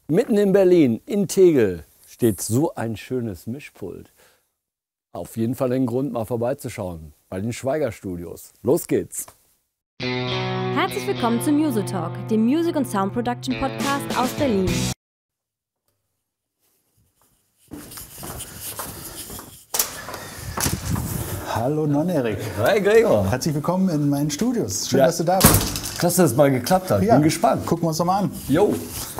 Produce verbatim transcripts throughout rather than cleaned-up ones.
Mitten in Berlin, in Tegel, steht so ein schönes Mischpult. Auf jeden Fall ein Grund, mal vorbeizuschauen bei den Schweiger Studios. Los geht's! Herzlich willkommen zu Music Talk, dem Music- und Sound Production Podcast aus Berlin. Hallo Non-Erik. Hi Gregor. Herzlich willkommen in meinen Studios. Schön, Ja. dass du da bist. Klasse, dass es mal geklappt hat. Ja. Bin gespannt. Gucken wir uns doch mal an. Jo.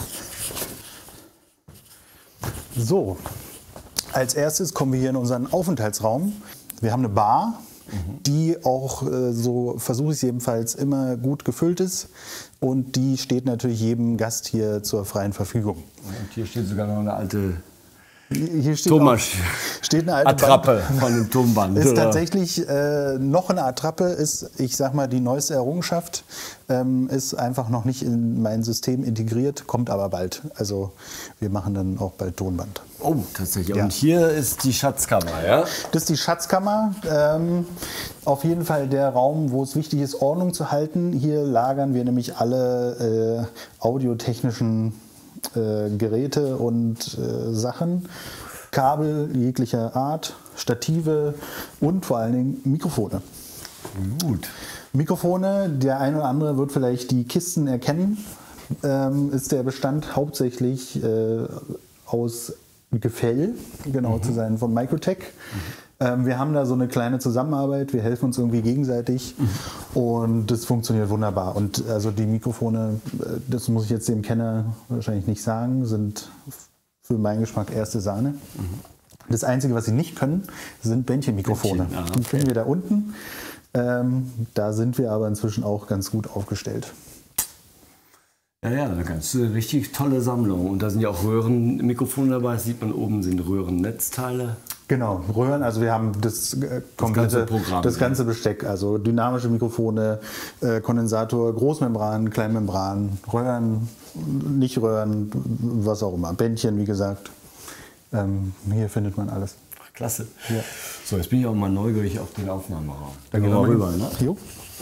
So, als erstes kommen wir hier in unseren Aufenthaltsraum. Wir haben eine Bar, die auch, äh, so versuche ich es jedenfalls, immer gut gefüllt ist. Und die steht natürlich jedem Gast hier zur freien Verfügung. Und hier steht sogar noch eine alte Hier steht, Thomas. auch, steht eine alte Attrappe Bank. von dem Turmband. Ist oder? tatsächlich äh, noch eine Attrappe, ist, ich sag mal, die neueste Errungenschaft, ähm, ist einfach noch nicht in mein System integriert, kommt aber bald. Also wir machen dann auch bald Tonband. Oh, tatsächlich. Ja. Und hier ist die Schatzkammer, ja? Das ist die Schatzkammer. Ähm, auf jeden Fall der Raum, wo es wichtig ist, Ordnung zu halten. Hier lagern wir nämlich alle äh, audiotechnischen äh, Geräte und äh, Sachen. Kabel jeglicher Art, Stative und vor allen Dingen Mikrofone. Gut. Mikrofone, der eine oder andere wird vielleicht die Kisten erkennen, ähm, ist der Bestand hauptsächlich äh, aus Gefell, genau mhm. zu sein, von Microtech. Mhm. Ähm, wir haben da so eine kleine Zusammenarbeit, wir helfen uns irgendwie gegenseitig mhm. und das funktioniert wunderbar. Und also die Mikrofone, das muss ich jetzt dem Kenner wahrscheinlich nicht sagen, sind für meinen Geschmack erste Sahne. Mhm. Das Einzige, was sie nicht können, sind Bändchenmikrofone. Bändchen, ah, Die okay. finden wir da unten. Ähm, da sind wir aber inzwischen auch ganz gut aufgestellt. Ja, ja, eine ganz richtig tolle Sammlung. Und da sind ja auch Röhrenmikrofone dabei. Das sieht man oben, sind Röhrennetzteile. Genau, Röhren, also wir haben das äh, komplette, ganze Programm, das ganze ja. Besteck, also dynamische Mikrofone, äh, Kondensator, Großmembran, Kleinmembran, Röhren, nicht Röhren, was auch immer, Bändchen, wie gesagt. Ähm, hier findet man alles. Ach, klasse. Ja. So, jetzt bin ich auch mal neugierig auf den Aufnahmeraum. Da gehen wir mal rüber, ne? Jo.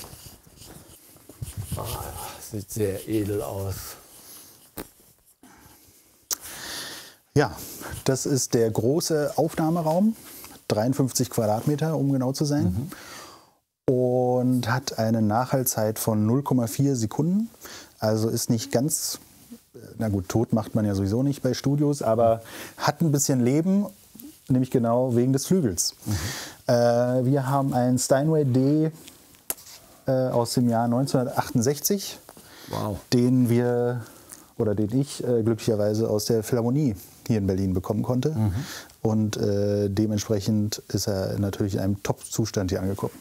Ah, sieht sehr edel aus. Ja, das ist der große Aufnahmeraum, dreiundfünfzig Quadratmeter, um genau zu sein. Mhm. Und hat eine Nachhaltzeit von null Komma vier Sekunden. Also ist nicht ganz, na gut, tot macht man ja sowieso nicht bei Studios, aber hat ein bisschen Leben, nämlich genau wegen des Flügels. Mhm. Äh, wir haben einen Steinway D äh, aus dem Jahr neunzehnhundertachtundsechzig, wow. den wir, oder den ich äh, glücklicherweise aus der Philharmonie hier in Berlin bekommen konnte. Mhm. Und äh, dementsprechend ist er natürlich in einem Top-Zustand hier angekommen.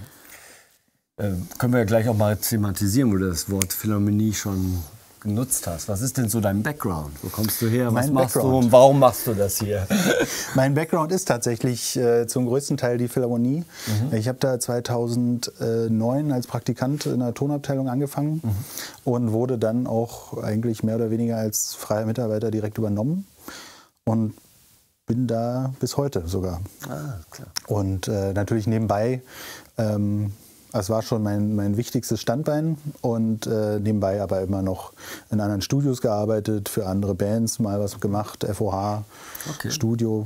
Mhm. Äh, können wir ja gleich auch mal thematisieren, wo du das Wort Philharmonie schon genutzt hast. Was ist denn so dein Background? Wo kommst du her? Was Mein machst Background. du und warum machst du das hier? Mein Background ist tatsächlich äh, zum größten Teil die Philharmonie. Mhm. Ich habe da zweitausendneun als Praktikant in der Tonabteilung angefangen mhm. und wurde dann auch eigentlich mehr oder weniger als freier Mitarbeiter direkt übernommen. Und bin da bis heute sogar. Ah, klar. Und äh, natürlich nebenbei, ähm, das war schon mein, mein wichtigstes Standbein. Und äh, nebenbei aber immer noch in anderen Studios gearbeitet, für andere Bands mal was gemacht, F O H, Okay. Studio.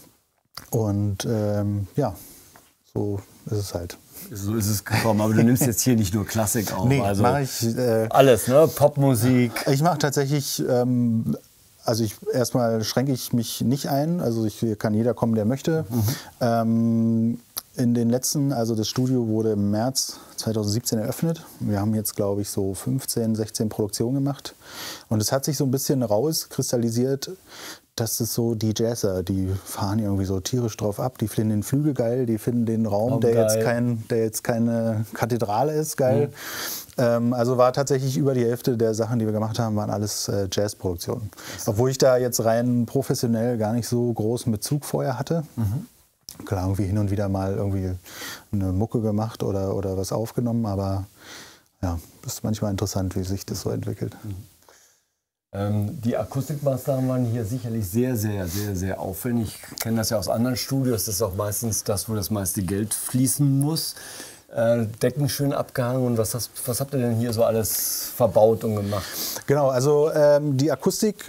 Und ähm, ja, so ist es halt. So ist es gekommen. Aber du nimmst jetzt hier nicht nur Klassik auf. Nee, also mache ich. Äh, alles, ne? Popmusik. Ich mache tatsächlich. Ähm, Also ich, erstmal schränke ich mich nicht ein, also ich, hier kann jeder kommen, der möchte. Mhm. Ähm, in den letzten, also das Studio wurde im März zweitausendsiebzehn eröffnet. Wir haben jetzt, glaube ich, so fünfzehn, sechzehn Produktionen gemacht. Und es hat sich so ein bisschen rauskristallisiert, dass es so die Jazzer, die fahren irgendwie so tierisch drauf ab, die finden den Flügel geil, die finden den Raum, Raum der, geil. jetzt kein, der jetzt keine Kathedrale ist, geil. Mhm. Ähm, also war tatsächlich über die Hälfte der Sachen, die wir gemacht haben, waren alles äh, Jazzproduktionen. Obwohl ich da jetzt rein professionell gar nicht so großen Bezug vorher hatte. Mhm. Klar, irgendwie hin und wieder mal irgendwie eine Mucke gemacht oder, oder was aufgenommen, aber ja, ist manchmal interessant, wie sich das so entwickelt. Mhm. Ähm, die Akustikmaßnahmen waren hier sicherlich sehr, sehr, sehr, sehr aufwendig. Ich kenne das ja aus anderen Studios. Das ist auch meistens das, wo das meiste Geld fließen muss. Äh, Decken schön abgehangen. Und was, hast, was habt ihr denn hier so alles verbaut und gemacht? Genau, also ähm, die Akustik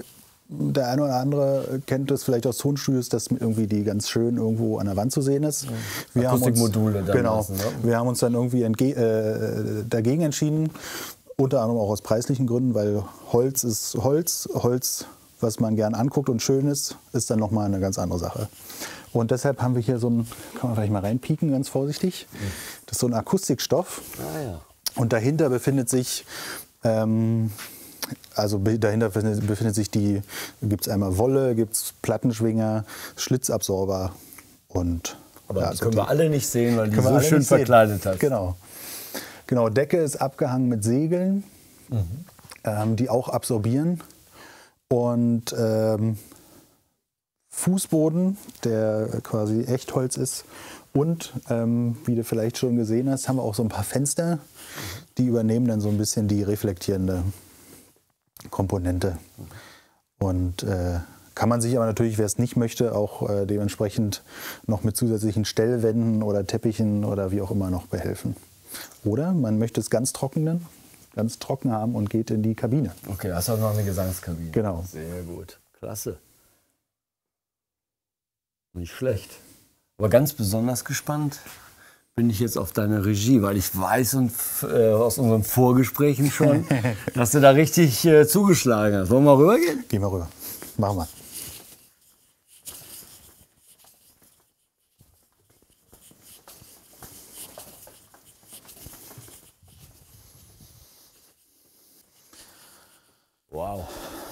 der eine oder andere kennt das vielleicht aus Tonstudios, dass irgendwie die ganz schön irgendwo an der Wand zu sehen ist. Wir Akustikmodule dann genau, lassen, ne? Wir haben uns dann irgendwie entge äh, dagegen entschieden, unter anderem auch aus preislichen Gründen, weil Holz ist Holz. Holz, was man gern anguckt und schön ist, ist dann nochmal eine ganz andere Sache. Und deshalb haben wir hier so ein, kann man vielleicht mal reinpieken, ganz vorsichtig. Das ist so ein Akustikstoff. Ah, ja. Und dahinter befindet sich, ähm, also dahinter befindet, befindet sich die, gibt es einmal Wolle, gibt es Plattenschwinger, Schlitzabsorber und. Aber ja, die so können die, wir alle nicht sehen, weil die können wir so alle schön nicht sehen. verkleidet hat. Genau. Genau, Decke ist abgehangen mit Segeln, mhm. ähm, die auch absorbieren. Und ähm, Fußboden, der quasi Echtholz ist. Und ähm, wie du vielleicht schon gesehen hast, haben wir auch so ein paar Fenster, die übernehmen dann so ein bisschen die reflektierende Komponente. Und äh, kann man sich aber natürlich, wer es nicht möchte, auch äh, dementsprechend noch mit zusätzlichen Stellwänden oder Teppichen oder wie auch immer noch behelfen. Oder man möchte es ganz trockenen, ganz trocken haben und geht in die Kabine. Okay, da hast du auch noch eine Gesangskabine. Genau. Sehr gut. Klasse. Nicht schlecht. Aber ganz besonders gespannt bin ich jetzt auf deine Regie, weil ich weiß und, äh, aus unseren Vorgesprächen schon, dass du da richtig äh, zugeschlagen hast. Wollen wir mal rübergehen? Gehen wir rüber. Machen wir. Wow.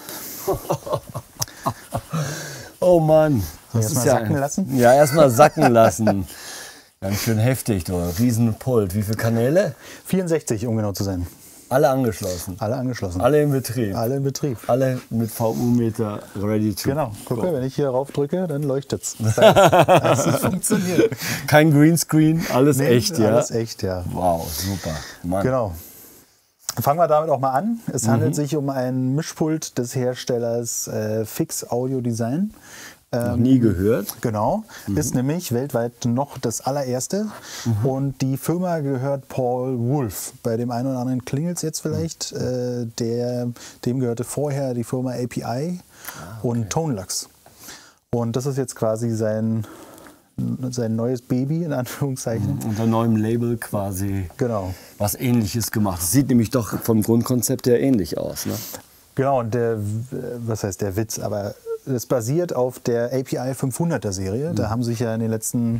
Oh Mann. Das Erst ist mal ja sacken lassen? Ja, erstmal sacken lassen. Ganz schön heftig, du. Riesenpult. Wie viele Kanäle? vierundsechzig, um genau zu sein. Alle angeschlossen. Alle angeschlossen. Alle in Betrieb. Alle in Betrieb. Alle mit V U-Meter ready to Genau. Guck go. mal, wenn ich hier rauf drücke, dann leuchtet es. Das heißt, funktioniert. Kein Greenscreen, alles Nee, echt, ja? Alles echt, ja. Wow, super. Mann. Genau. Fangen wir damit auch mal an. Es mhm. handelt sich um ein Mischpult des Herstellers äh, Fix Audio Design. Noch nie gehört. Genau, mhm. ist nämlich weltweit noch das allererste. Mhm. Und die Firma gehört Paul Wolf. Bei dem einen oder anderen klingelt es jetzt vielleicht. Mhm. Äh, der, dem gehörte vorher die Firma A P I ah, okay. und Tonelux. Und das ist jetzt quasi sein, sein neues Baby, in Anführungszeichen. Mhm. Unter neuem Label quasi genau. was Ähnliches gemacht. Das sieht nämlich doch vom Grundkonzept her ähnlich aus. Ne? Genau, und der, was heißt der Witz, aber es basiert auf der A P I fünfhunderter Serie. Mhm. Da haben sich ja in den letzten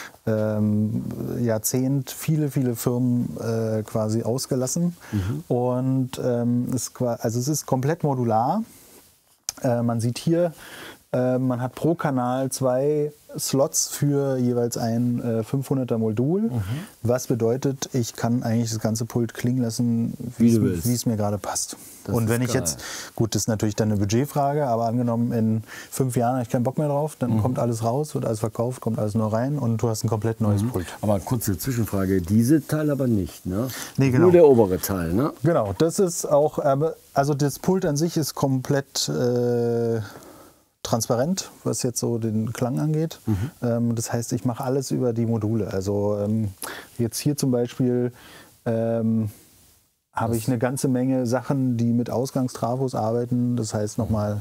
ähm, Jahrzehnt viele, viele Firmen äh, quasi ausgelassen. Mhm. Und ähm, es, also es ist komplett modular. Äh, man sieht hier, äh, man hat pro Kanal zwei Slots für jeweils ein äh, fünfhunderter Modul. Mhm. Was bedeutet, ich kann eigentlich das ganze Pult klingen lassen, wie es mir gerade passt. Das und wenn ich geil. jetzt, gut, das ist natürlich dann eine Budgetfrage, aber angenommen in fünf Jahren habe ich keinen Bock mehr drauf, dann mhm. kommt alles raus, wird alles verkauft, kommt alles neu rein und du hast ein komplett neues mhm. Pult. Aber kurze Zwischenfrage, diese Teil aber nicht, ne? Nee, genau. Nur der obere Teil, ne? Genau, das ist auch, also das Pult an sich ist komplett äh, transparent, was jetzt so den Klang angeht. Mhm. Ähm, das heißt, ich mache alles über die Module. Also ähm, jetzt hier zum Beispiel ähm, habe ich eine ganze Menge Sachen, die mit Ausgangstrafos arbeiten. Das heißt nochmal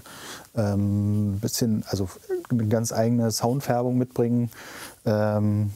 ein ähm, bisschen, also eine ganz eigene Soundfärbung mitbringen. Ähm,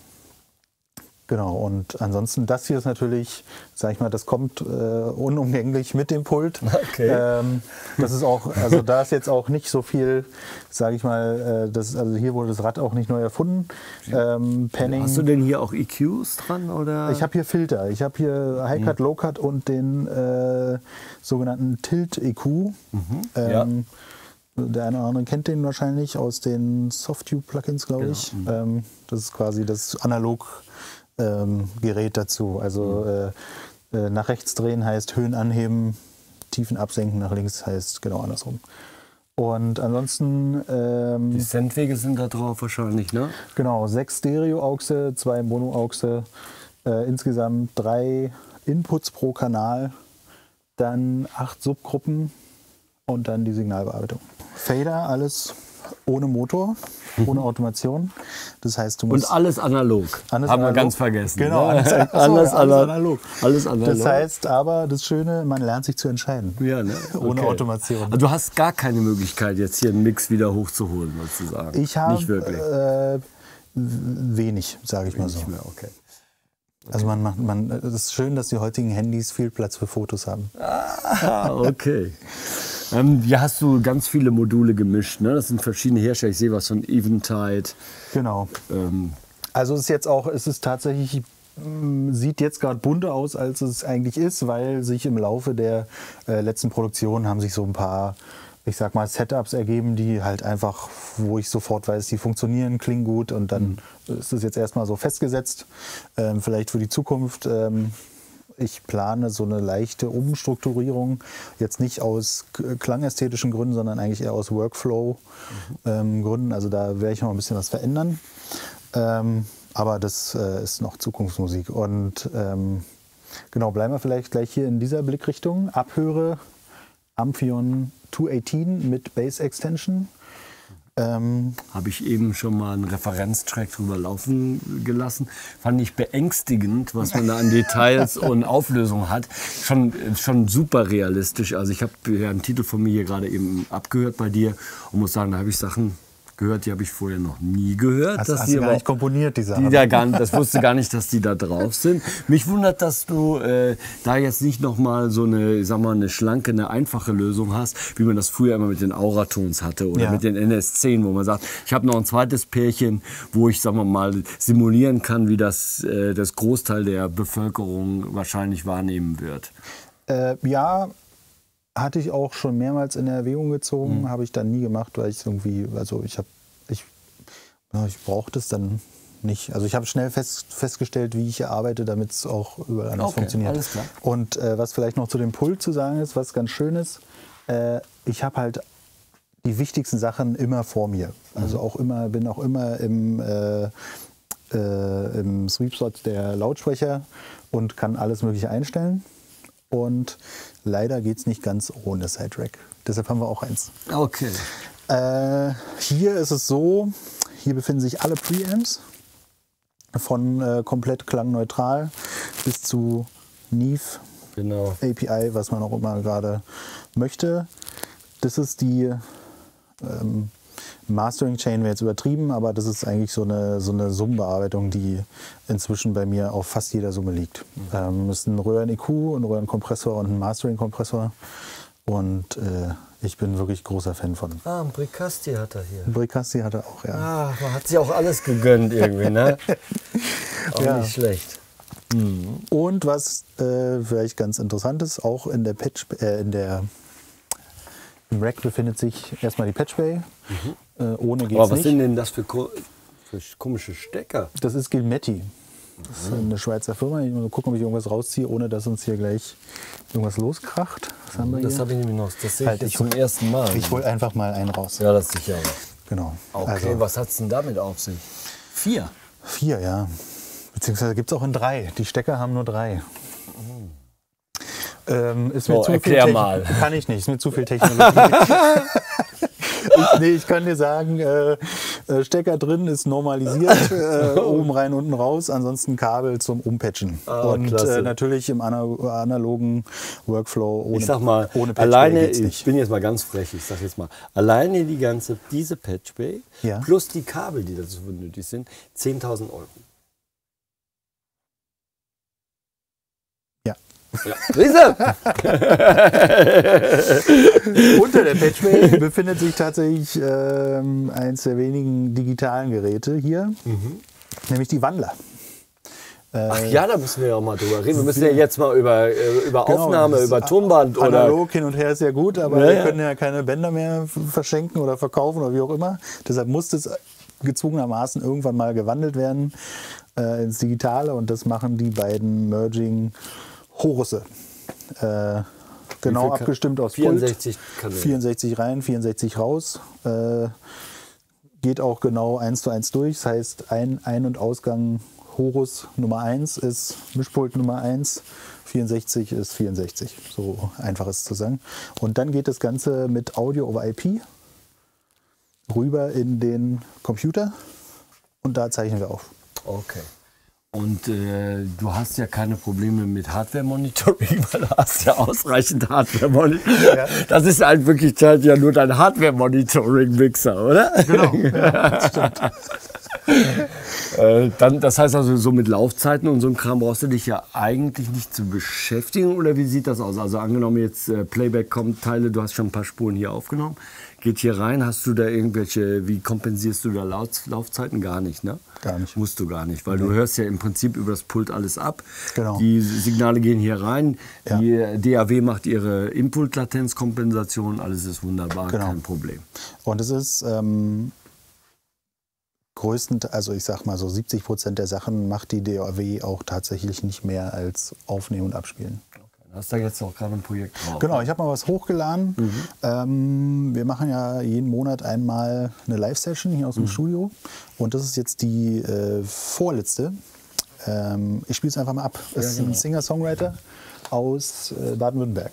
Genau, und ansonsten das hier ist natürlich, sag ich mal, das kommt äh, unumgänglich mit dem Pult. Okay. Ähm, das ist auch, also da ist jetzt auch nicht so viel, sage ich mal, äh, das, also hier wurde das Rad auch nicht neu erfunden. Ähm, Panning. Hast du denn hier auch E Qs dran? Oder? Ich habe hier Filter. Ich habe hier High-Cut, mhm. Low-Cut und den äh, sogenannten Tilt-E Q. Mhm. Ähm, ja. Der eine oder andere kennt den wahrscheinlich aus den Softube-Plugins, glaube genau. ich. Mhm. Ähm, das ist quasi das Analog- Ähm, Gerät dazu. Also äh, äh, nach rechts drehen heißt Höhen anheben, Tiefen absenken, nach links heißt genau andersrum. Und ansonsten... Ähm, die Sendwege sind da drauf wahrscheinlich, ne? Genau, sechs Stereo-Auxe, zwei Mono-Auxe, äh, insgesamt drei Inputs pro Kanal, dann acht Subgruppen und dann die Signalbearbeitung. Fader, alles ohne Motor, ohne Automation. Das heißt, du musst Und alles analog. Alles Haben analog. wir ganz vergessen. Genau, ne? alles, achso, alles, alles ana- analog. Alles analog. Das heißt aber, das Schöne, man lernt sich zu entscheiden. ja, ne? Ohne Okay. Automation. Also du hast gar keine Möglichkeit, jetzt hier einen Mix wieder hochzuholen, sozusagen. Ich habe Nicht wirklich. äh, wenig, sage ich mal so. Nicht mehr, okay. Also man macht, man, es ist schön, dass die heutigen Handys viel Platz für Fotos haben. Ah, okay. ähm, hier hast du ganz viele Module gemischt, ne? Das sind verschiedene Hersteller. Ich sehe was von Eventide. Genau. Ähm, Also es ist jetzt auch, es ist tatsächlich, mh, sieht jetzt gerade bunter aus, als es eigentlich ist, weil sich im Laufe der äh, letzten Produktion haben sich so ein paar, ich sag mal, Setups ergeben, die halt einfach, wo ich sofort weiß, die funktionieren, klingen gut und dann ist es jetzt erstmal so festgesetzt. Ähm, vielleicht für die Zukunft. Ähm, ich plane so eine leichte Umstrukturierung, jetzt nicht aus k- klangästhetischen Gründen, sondern eigentlich eher aus Workflow-Gründen. Also da werde ich noch ein bisschen was verändern. Ähm, aber das äh, ist noch Zukunftsmusik. Und ähm, genau, bleiben wir vielleicht gleich hier in dieser Blickrichtung. Abhöre Amphion zweihundertachtzehn mit Bass Extension. Ähm, Habe ich eben schon mal einen Referenztrack drüber laufen gelassen. Fand ich beängstigend, was man da an Details und Auflösung hat. Schon, schon super realistisch. Also ich habe ja einen Titel von mir hier gerade eben abgehört bei dir und muss sagen, da habe ich Sachen gehört, die habe ich vorher noch nie gehört. hast dass hast die du gar aber nicht komponiert, die Sachen. Die da gar, das wusste gar nicht, dass die da drauf sind. Mich wundert, dass du äh, da jetzt nicht noch mal so eine, ich sag mal, eine schlanke, eine einfache Lösung hast, wie man das früher immer mit den Auratones hatte oder Ja. mit den N S zehn, wo man sagt, ich habe noch ein zweites Pärchen, wo ich, sagen wir mal, simulieren kann, wie das äh, das Großteil der Bevölkerung wahrscheinlich wahrnehmen wird. Äh, ja, hatte ich auch schon mehrmals in Erwägung gezogen, Mhm. habe ich dann nie gemacht, weil ich irgendwie, also ich habe, ich, ja, ich brauche das dann nicht. Also ich habe schnell fest, festgestellt, wie ich hier arbeite, damit es auch überall anders Okay, funktioniert. alles klar. Und äh, was vielleicht noch zu dem Pult zu sagen ist, was ganz schön ist, äh, ich habe halt die wichtigsten Sachen immer vor mir. Also auch immer, bin auch immer im, äh, äh, im Sweep-Slot der Lautsprecher und kann alles Mögliche einstellen. Und leider geht es nicht ganz ohne Sidetrack. Deshalb haben wir auch eins. Okay. Äh, hier ist es so, hier befinden sich alle Preamps von äh, komplett klangneutral bis zu Neve Genau. A P I, was man auch immer gerade möchte. Das ist die ähm, Mastering Chain, wäre jetzt übertrieben, aber das ist eigentlich so eine, so eine Summenbearbeitung, die inzwischen bei mir auf fast jeder Summe liegt. Ähm, das ist ein Röhren-E Q, ein Röhrenkompressor und ein Mastering-Kompressor. Und äh, ich bin wirklich großer Fan von. Ah, ein Bricasti hat er hier. Bricasti hat er auch, ja. Ah, man hat sich auch alles gegönnt irgendwie, ne? Auch Ja. nicht schlecht. Und was äh, vielleicht ganz interessant ist, auch in der Patch, äh, in der im Rack befindet sich erstmal die Patchbay. Äh, ohne geht's Aber was nicht. sind denn das für, ko für komische Stecker? Das ist Gilmetti. Das ist eine Schweizer Firma. Ich muss mal gucken, ob ich irgendwas rausziehe, ohne dass uns hier gleich irgendwas loskracht. Was haben wir Das hier? habe ich nämlich noch. Das sehe ich Halt, jetzt ich zum ersten Mal. Ich hole einfach mal einen raus. Ja, das ist sicher. Genau. Okay, Also was hat es denn damit auf sich? Vier. vier, ja. Beziehungsweise gibt es auch in drei. Die Stecker haben nur drei. Ähm, ist mir So, zu erklär viel Techn- mal. Kann ich nicht, ist mir zu viel Technologie. ich, nee, ich kann dir sagen, äh, äh, Stecker drin ist normalisiert, äh, oben rein, unten raus, ansonsten Kabel zum Umpatchen. Ah, Und klasse. äh, natürlich im ana analogen Workflow ohne Ich sag mal, ohne Patchbay alleine, geht's ich nicht. bin jetzt mal ganz frech, ich sag jetzt mal, alleine die ganze, diese Patchbay Ja. plus die Kabel, die dazu nötig sind, zehntausend Euro. Ja. Ja. Riese! Unter der Patchbay befindet sich tatsächlich ähm, eins der wenigen digitalen Geräte hier, nämlich die Wandler. Ach ja, da müssen wir ja auch mal drüber reden. Wir müssen ja jetzt mal über, äh, über Genau, Aufnahme, das über Tonband oder... Analog hin und her ist ja gut, aber Ja, wir ja. können ja keine Bänder mehr f- verschenken oder verkaufen oder wie auch immer. Deshalb muss das gezwungenermaßen irgendwann mal gewandelt werden äh, ins Digitale und das machen die beiden Merging Horusse. Äh, genau viel Ka- abgestimmt aus vierundsechzig Pult. Kanäle. vierundsechzig rein, vierundsechzig raus. Äh, geht auch genau eins zu eins durch. Das heißt, Ein-, Ein- und Ausgang Horus Nummer eins ist Mischpult Nummer eins, vierundsechzig ist vierundsechzig. So einfach ist es zu sagen. Und dann geht das Ganze mit Audio over I P. rüber in den Computer und da zeichnen wir auf. Okay. Und äh, du hast ja keine Probleme mit Hardware-Monitoring, weil du hast ja ausreichend Hardware-Monitoring. Ja. Das ist halt wirklich halt ja nur dein Hardware-Monitoring-Mixer, oder? Genau, ja, das stimmt. äh, dann, das heißt also, so mit Laufzeiten und so einem Kram brauchst du dich ja eigentlich nicht zu beschäftigen, oder wie sieht das aus? Also angenommen jetzt äh, Playback kommt, Teile, du hast schon ein paar Spuren hier aufgenommen, geht hier rein, hast du da irgendwelche, wie kompensierst du da Lauf, Laufzeiten? Gar nicht, ne? Gar nicht. Musst du gar nicht, weil Nee. du hörst ja im Prinzip über das Pult alles ab. Genau. Die Signale gehen hier rein, Ja. die D A W macht ihre Input-Latenzkompensation, alles ist wunderbar, Genau. kein Problem. Und es ist ähm, größtenteils, also ich sag mal so siebzig Prozent der Sachen macht die D A W auch tatsächlich nicht mehr als aufnehmen und abspielen. Du hast da jetzt auch gerade ein Projekt drauf. Genau, ich habe mal was hochgeladen. Mhm. Ähm, wir machen ja jeden Monat einmal eine Live-Session hier aus dem mhm. Studio. Und das ist jetzt die äh, vorletzte. Ähm, ich spiele es einfach mal ab. Es Ja, ist genau. ein Singer-Songwriter aus äh, Baden-Württemberg.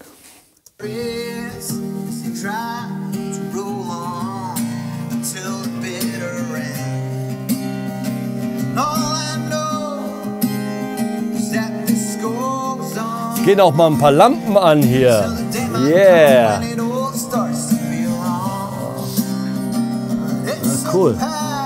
Gehen auch mal ein paar Lampen an hier. Yeah. Na, cool.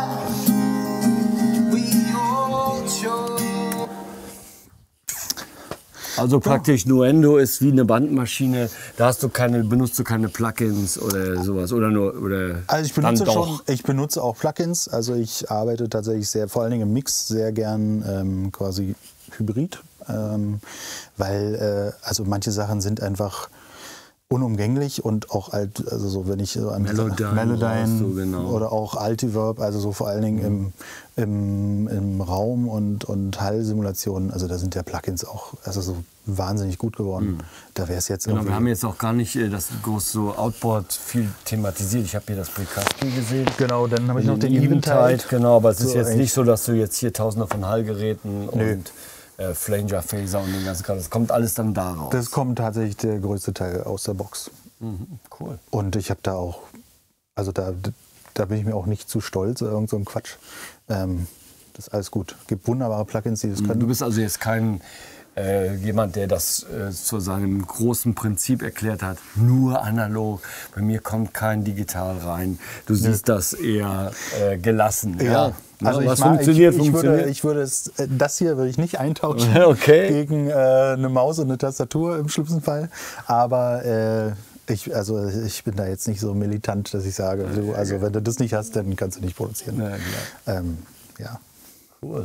Also praktisch Nuendo ist wie eine Bandmaschine. Da hast du keine, benutzt du keine Plugins oder sowas oder nur oder Also ich dann benutze doch. schon, ich benutze auch Plugins. Also ich arbeite tatsächlich sehr, vor allen Dingen im Mix, sehr gern ähm, quasi hybrid, ähm, weil äh, also manche Sachen sind einfach unumgänglich und auch alt, also so wenn ich so an Melodyne, Melodyne so genau. oder auch Altiverb, also so vor allen Dingen im, im, im Raum und, und Hallsimulationen, also da sind ja Plugins auch also so wahnsinnig gut geworden. Mhm. Da wäre es jetzt Genau, irgendwie... wir haben jetzt auch gar nicht äh, das groß so Outboard viel thematisiert. Ich habe hier das Precursor gesehen. Genau, dann habe ich noch den Eventide. Eventide. Genau, aber es So ist jetzt eigentlich- nicht so, dass du jetzt hier tausende von Hallgeräten Nö. und äh, Flanger, Phaser und den ganzen Kram. Das kommt alles dann da raus. Das kommt tatsächlich der größte Teil aus der Box. Mhm, cool. Und ich habe da auch, also da, da bin ich mir auch nicht zu stolz oder irgend so ein Quatsch. Ähm, das ist alles gut. Gibt wunderbare Plugins, die das können. Du bist also jetzt kein äh, jemand, der das äh, zu seinem großen Prinzip erklärt hat, nur analog. Bei mir kommt kein Digital rein. Du siehst das eher äh, gelassen. Ja. Ja, also was ich, mag, funktioniert, ich, ich funktioniert. Würde, ich würde es, äh, das hier würde ich nicht eintauschen Okay. gegen äh, eine Maus und eine Tastatur im schlimmsten Fall. Aber äh, ich, also ich bin da jetzt nicht so militant, dass ich sage, du, also wenn du das nicht hast, dann kannst du nicht produzieren. Ja, klar. Ähm, ja. Cool.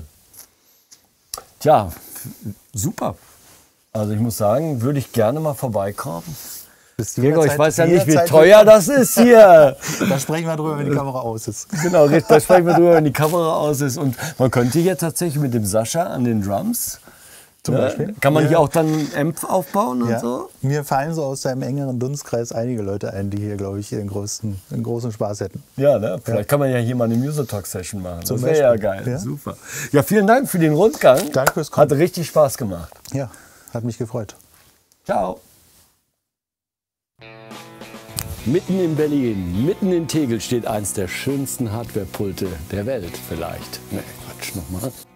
Tja, super. Also ich muss sagen, würde ich gerne mal vorbeikommen. Bist Gregor, ich jederzeit- weiß ja nicht, wie jederzeit teuer das ist hier. Da sprechen wir drüber, wenn die Kamera aus ist. Genau, da sprechen wir drüber, wenn die Kamera aus ist. Und man könnte hier tatsächlich mit dem Sascha an den Drums, Zum ja, Beispiel. kann man Ja. hier auch dann Amp aufbauen und Ja. so? Mir fallen so aus deinem engeren Dunstkreis einige Leute ein, die hier, glaube ich, den größten, den großen Spaß hätten. Ja, ne? Vielleicht kann man ja hier mal eine Music Talk Session machen. Zum das wäre ja Beispiel. geil. Ja. Super. Ja, vielen Dank für den Rundgang. Danke fürs Kommen. Hat richtig Spaß gemacht. Ja, hat mich gefreut. Ciao. Mitten in Berlin, mitten in Tegel steht eins der schönsten Hardware-Pulte der Welt vielleicht. Ne, Quatsch, nochmal.